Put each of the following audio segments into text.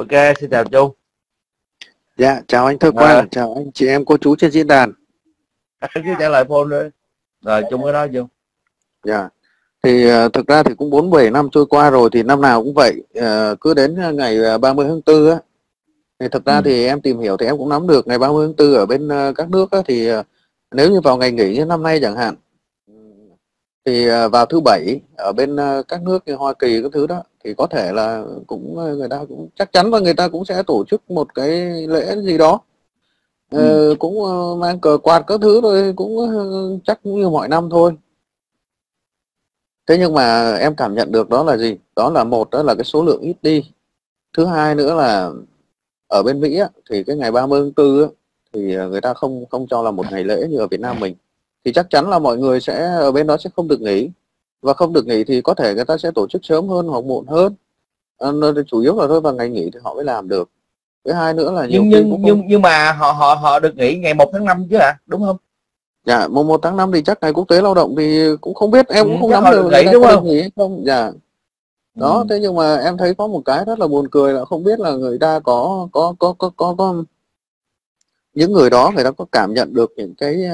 Ok, xin chào Trung. Dạ, chào anh Thơ Quang, chào anh chị em cô chú trên diễn đàn. Cứ trả lời phone thôi. Rồi Trung có nói Trung. Dạ, thì thực ra thì cũng 47 năm trôi qua rồi, thì năm nào cũng vậy. Cứ đến ngày 30 tháng 4 á, thì thực ra thì em tìm hiểu thì em cũng nắm được ngày 30 tháng 4 ở bên các nước á, thì nếu như vào ngày nghỉ như năm nay chẳng hạn, thì vào thứ bảy ở bên các nước như Hoa Kỳ các thứ đó, thì có thể là cũng người ta cũng chắc chắn là người ta cũng sẽ tổ chức một cái lễ gì đó. Cũng mang cờ quạt các thứ thôi, cũng chắc cũng như mọi năm thôi. Thế nhưng mà em cảm nhận được đó là gì? Đó là một, đó là cái số lượng ít đi. Thứ hai nữa là ở bên Mỹ á, thì cái ngày 30 tháng 4 á, thì người ta không không cho là một ngày lễ như ở Việt Nam mình. Thì chắc chắn là mọi người sẽ ở bên đó sẽ không được nghỉ. Và không được nghỉ thì có thể người ta sẽ tổ chức sớm hơn hoặc muộn hơn. Chủ yếu là thôi vào ngày nghỉ thì họ mới làm được. Thứ hai nữa là nhiều khi cũng không... nhưng mà họ được nghỉ ngày 1 tháng 5 chứ ạ, đúng không? Dạ, mùng 1 tháng 5 thì chắc ngày quốc tế lao động thì cũng không biết, em cũng không Chắc nắm họ được được người nghỉ ta đúng có được không? nghỉ hay không. Dạ. Đó, thế nhưng mà em thấy có một cái rất là buồn cười là không biết là người ta có những người đó người ta có cảm nhận được những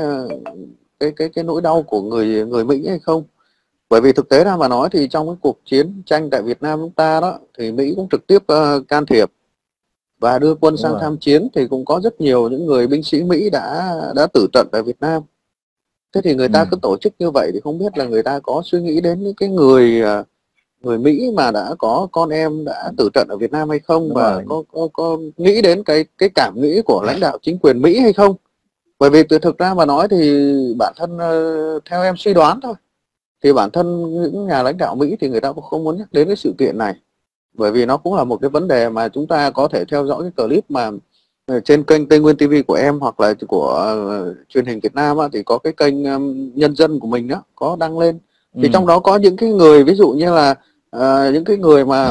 cái nỗi đau của người người Mỹ hay không. Bởi vì thực tế ra mà nói thì trong cái cuộc chiến tranh tại Việt Nam chúng ta đó, thì Mỹ cũng trực tiếp can thiệp và đưa quân sang tham chiến, thì cũng có rất nhiều những người binh sĩ Mỹ đã tử trận tại Việt Nam. Thế thì người ta cứ tổ chức như vậy thì không biết là người ta có suy nghĩ đến những cái người Mỹ mà đã có con em đã tử trận ở Việt Nam hay không, và có nghĩ đến cái cảm nghĩ của lãnh đạo chính quyền Mỹ hay không. Bởi vì thực ra mà nói thì bản thân theo em suy đoán thôi, thì bản thân những nhà lãnh đạo Mỹ thì người ta cũng không muốn nhắc đến cái sự kiện này. Bởi vì nó cũng là một cái vấn đề mà chúng ta có thể theo dõi cái clip mà trên kênh Tây Nguyên TV của em hoặc là của truyền hình Việt Nam á, thì có cái kênh Nhân dân của mình đó có đăng lên. Thì trong đó có những cái người ví dụ như là những cái người mà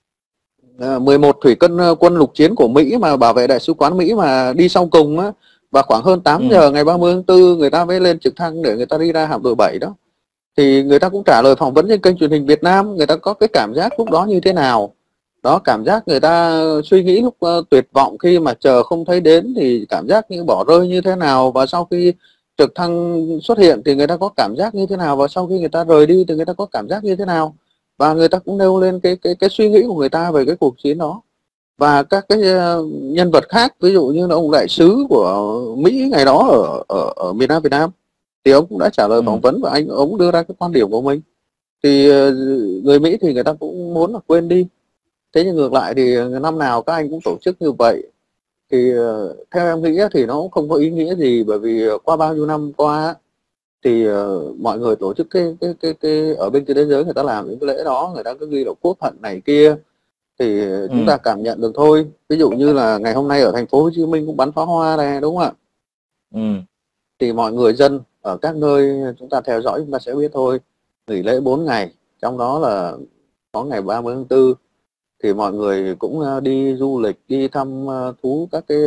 11 thủy quân lục chiến của Mỹ mà bảo vệ đại sứ quán Mỹ mà đi sau cùng á, và khoảng hơn 8 giờ ngày 30 tháng 4 người ta mới lên trực thăng để người ta đi ra hạm đội 7 đó. Thì người ta cũng trả lời phỏng vấn trên kênh truyền hình Việt Nam, người ta có cái cảm giác lúc đó như thế nào. Đó, cảm giác người ta suy nghĩ lúc tuyệt vọng khi mà chờ không thấy đến thì cảm giác như bỏ rơi như thế nào, và sau khi trực thăng xuất hiện thì người ta có cảm giác như thế nào, và sau khi người ta rời đi thì người ta có cảm giác như thế nào. Và người ta cũng nêu lên cái suy nghĩ của người ta về cái cuộc chiến đó. Và các cái nhân vật khác, ví dụ như là ông đại sứ của Mỹ ngày đó ở miền Nam Việt Nam, thì ông cũng đã trả lời phỏng vấn và ông đưa ra cái quan điểm của mình. Thì người Mỹ thì người ta cũng muốn là quên đi. Thế nhưng ngược lại thì năm nào các anh cũng tổ chức như vậy, thì theo em nghĩ thì nó cũng không có ý nghĩa gì. Bởi vì qua bao nhiêu năm qua thì mọi người tổ chức cái ở bên kia thế giới người ta làm những cái lễ đó, người ta cứ ghi là quốc hận này kia, thì chúng ta cảm nhận được thôi. Ví dụ như là ngày hôm nay ở thành phố Hồ Chí Minh cũng bắn pháo hoa này, đúng không ạ? Thì mọi người dân ở các nơi chúng ta theo dõi chúng ta sẽ biết thôi. Nghỉ lễ 4 ngày, trong đó là có ngày 30 tháng 4 thì mọi người cũng đi du lịch, đi thăm thú các cái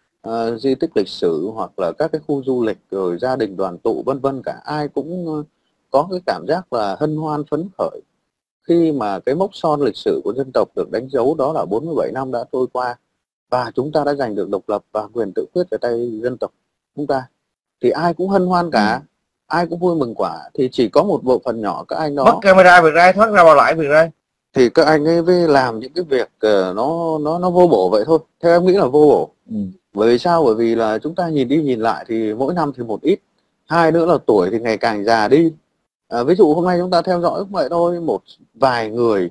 di tích lịch sử hoặc là các cái khu du lịch, rồi gia đình đoàn tụ vân vân, cả ai cũng có cái cảm giác là hân hoan phấn khởi khi mà cái mốc son lịch sử của dân tộc được đánh dấu, đó là 47 năm đã trôi qua và chúng ta đã giành được độc lập và quyền tự quyết về tay dân tộc chúng ta. Thì ai cũng hân hoan cả, ai cũng vui mừng quả. Thì chỉ có một bộ phận nhỏ các anh đó mất camera việc ra, thoát ra vào lại việc ra, thì các anh ấy với làm những cái việc nó vô bổ vậy thôi. Theo em nghĩ là vô bổ. Bởi vì sao? Bởi vì là chúng ta nhìn đi nhìn lại thì mỗi năm thì một ít, hai nữa là tuổi thì ngày càng già đi. Ví dụ hôm nay chúng ta theo dõi cũng vậy thôi, một vài người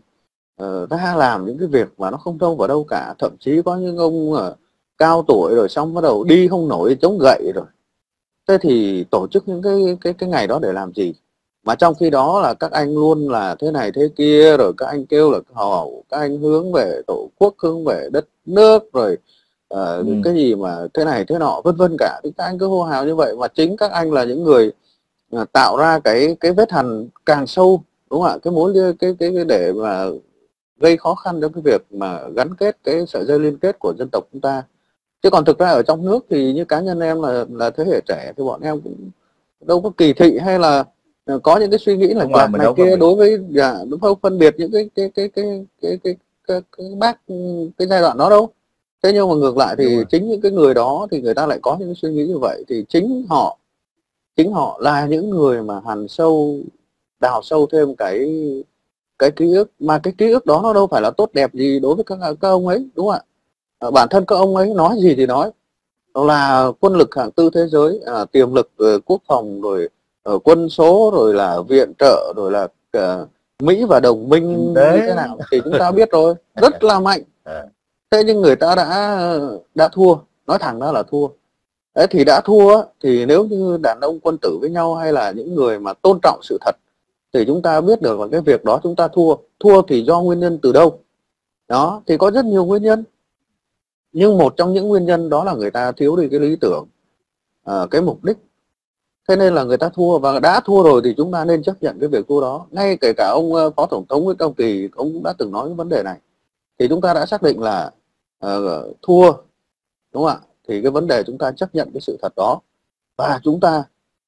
ta làm những cái việc mà nó không đâu vào đâu cả. Thậm chí có những ông cao tuổi rồi xong bắt đầu đi không nổi, chống gậy rồi. Thế thì tổ chức những cái ngày đó để làm gì? Mà trong khi đó là các anh luôn là thế này thế kia, rồi các anh kêu là các anh hướng về tổ quốc, hướng về đất nước, rồi cái gì mà thế này thế nọ vân vân cả. Thì các anh cứ hô hào như vậy, mà chính các anh là những người tạo ra cái vết hằn càng sâu, đúng không ạ? Cái mối cái để mà gây khó khăn cho cái việc mà gắn kết cái sợi dây liên kết của dân tộc chúng ta. Chứ còn thực ra ở trong nước thì như cá nhân em là thế hệ trẻ thì bọn em cũng đâu có kỳ thị hay là có những cái suy nghĩ lệch lạc này kia đối với đúng không, phân biệt những cái cái bác cái giai đoạn đó đâu. Thế nhưng mà ngược lại Đúng thì rồi. chính những cái người đó thì người ta lại có những suy nghĩ như vậy, thì chính họ là những người mà hằn sâu, đào sâu thêm cái ký ức, mà cái ký ức đó nó đâu phải là tốt đẹp gì đối với các ông ấy, đúng không ạ? Bản thân các ông ấy nói gì thì nói, là quân lực hạng tư thế giới, tiềm lực quốc phòng, rồi quân số, rồi là viện trợ, rồi là Mỹ và đồng Kinh minh như tế. thế nào thì chúng ta biết rồi, rất là mạnh. À, Thế nhưng người ta đã thua, nói thẳng ra là thua. Đấy, thì đã thua thì nếu như đàn ông quân tử với nhau, hay là những người mà tôn trọng sự thật, thì chúng ta biết được là cái việc đó chúng ta thua thì do nguyên nhân từ đâu. Đó thì có rất nhiều nguyên nhân, nhưng một trong những nguyên nhân đó là người ta thiếu đi cái lý tưởng, cái mục đích. Thế nên là người ta thua, và đã thua rồi thì chúng ta nên chấp nhận cái việc thua đó. Ngay kể cả ông phó tổng thống Nguyễn Cao Kỳ, ông cũng đã từng nói cái vấn đề này. Thì chúng ta đã xác định là thua, đúng không ạ? Thì cái vấn đề chúng ta chấp nhận cái sự thật đó, và chúng ta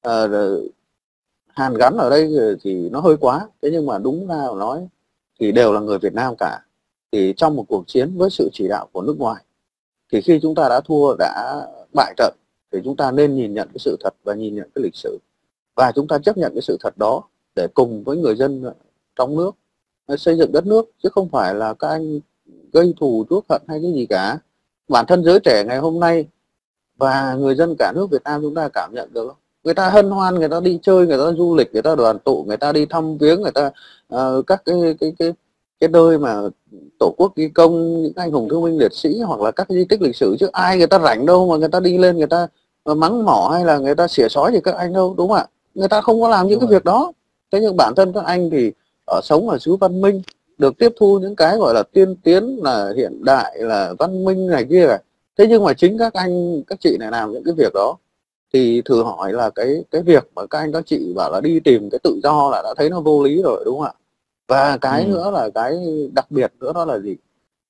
hàn gắn ở đây thì nó hơi quá. Thế nhưng mà đúng ra mà nói thì đều là người Việt Nam cả. Thì trong một cuộc chiến với sự chỉ đạo của nước ngoài, thì khi chúng ta đã thua, đã bại trận, thì chúng ta nên nhìn nhận cái sự thật và nhìn nhận cái lịch sử, và chúng ta chấp nhận cái sự thật đó để cùng với người dân trong nước xây dựng đất nước, chứ không phải là các anh gây thù chuốc hận hay cái gì cả. Bản thân giới trẻ ngày hôm nay và người dân cả nước Việt Nam chúng ta cảm nhận được, người ta hân hoan, người ta đi chơi, người ta du lịch, người ta đoàn tụ, người ta đi thăm viếng, người ta các cái nơi mà tổ quốc ghi công, những anh hùng thương binh liệt sĩ, hoặc là các cái di tích lịch sử, chứ ai người ta rảnh đâu mà người ta đi lên, người ta mắng mỏ hay là người ta xỉa xói gì các anh đâu, đúng không ạ? Người ta không có làm những đúng cái rồi. việc đó. Thế nhưng bản thân các anh thì sống ở xứ văn minh, được tiếp thu những cái gọi là tiên tiến, là hiện đại, là văn minh này kia rồi. Thế nhưng mà chính các anh các chị này làm những cái việc đó, thì thử hỏi là cái việc mà các anh các chị bảo là đi tìm cái tự do là đã thấy nó vô lý rồi, đúng không ạ? Và cái nữa là cái đặc biệt nữa, đó là gì?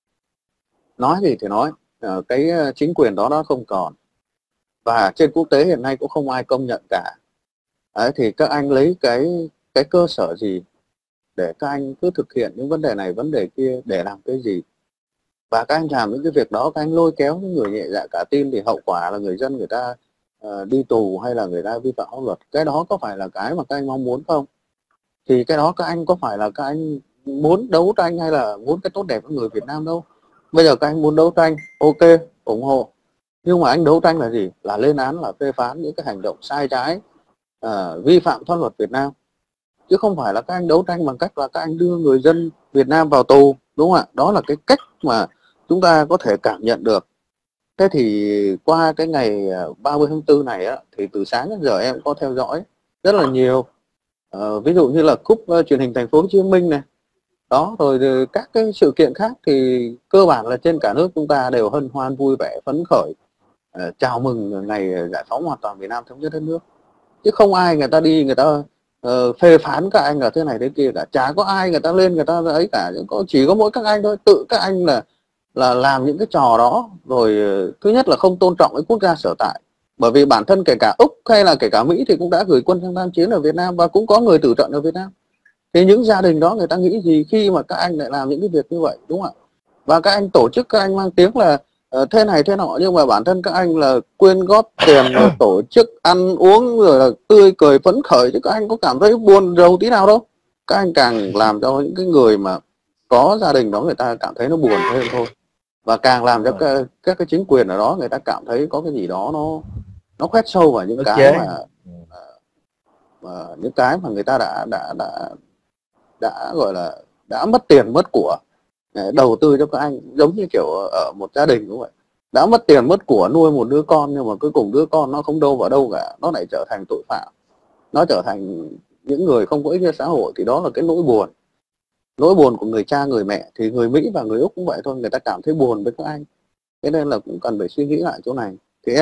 Nói gì thì nói, cái chính quyền đó nó không còn, và trên quốc tế hiện nay cũng không ai công nhận cả. Đấy, thì các anh lấy cái cơ sở gì để các anh cứ thực hiện những vấn đề này vấn đề kia, để làm cái gì? Và các anh làm những cái việc đó, các anh lôi kéo những người nhẹ dạ cả tin, thì hậu quả là người dân người ta đi tù, hay là người ta vi phạm pháp luật. Cái đó có phải là cái mà các anh mong muốn không? Thì cái đó các anh có phải là các anh muốn đấu tranh, hay là muốn cái tốt đẹp của người Việt Nam đâu. Bây giờ các anh muốn đấu tranh, ok, ủng hộ. Nhưng mà anh đấu tranh là gì? Là lên án, là phê phán những cái hành động sai trái, vi phạm pháp luật Việt Nam. Chứ không phải là các anh đấu tranh bằng cách là các anh đưa người dân Việt Nam vào tù, đúng không ạ? Đó là cái cách mà chúng ta có thể cảm nhận được. Thế thì qua cái ngày 30 tháng 4 này á, thì từ sáng đến giờ em có theo dõi rất là nhiều. Ví dụ như là cúp truyền hình Thành phố Hồ Chí Minh này, đó, rồi các cái sự kiện khác, thì cơ bản là trên cả nước chúng ta đều hân hoan vui vẻ phấn khởi, chào mừng ngày giải phóng hoàn toàn Việt Nam, thống nhất đất nước. Chứ không ai người ta đi người ta phê phán các anh là thế này thế kia cả. Chả có ai người ta lên người ta ấy cả, chỉ có mỗi các anh thôi. Tự các anh là làm những cái trò đó, rồi thứ nhất là không tôn trọng cái quốc gia sở tại. Bởi vì bản thân kể cả Úc hay là kể cả Mỹ thì cũng đã gửi quân sang tham chiến ở Việt Nam, và cũng có người tử trận ở Việt Nam. Thì những gia đình đó người ta nghĩ gì khi mà các anh lại làm những cái việc như vậy, đúng không ạ? Và các anh tổ chức, các anh mang tiếng là thế này thế nọ, nhưng mà bản thân các anh là quyên góp tiền, rồi tổ chức ăn uống, rồi là tươi cười phấn khởi, chứ các anh có cảm thấy buồn rầu tí nào đâu. Các anh càng làm cho những cái người mà có gia đình đó người ta cảm thấy nó buồn thêm thôi, và càng làm cho các cái chính quyền ở đó người ta cảm thấy có cái gì đó nó khoét sâu vào những cái mà những cái mà người ta đã gọi là đã mất tiền mất của đầu tư cho các anh. Giống như kiểu ở một gia đình cũng vậy, đã mất tiền mất của nuôi một đứa con, nhưng mà cuối cùng đứa con nó không đâu vào đâu cả, nó lại trở thành tội phạm, nó trở thành những người không có ích cho xã hội. Thì đó là cái nỗi buồn của người cha người mẹ. Thì người Mỹ và người Úc cũng vậy thôi, người ta cảm thấy buồn với các anh. Thế nên là cũng cần phải suy nghĩ lại chỗ này.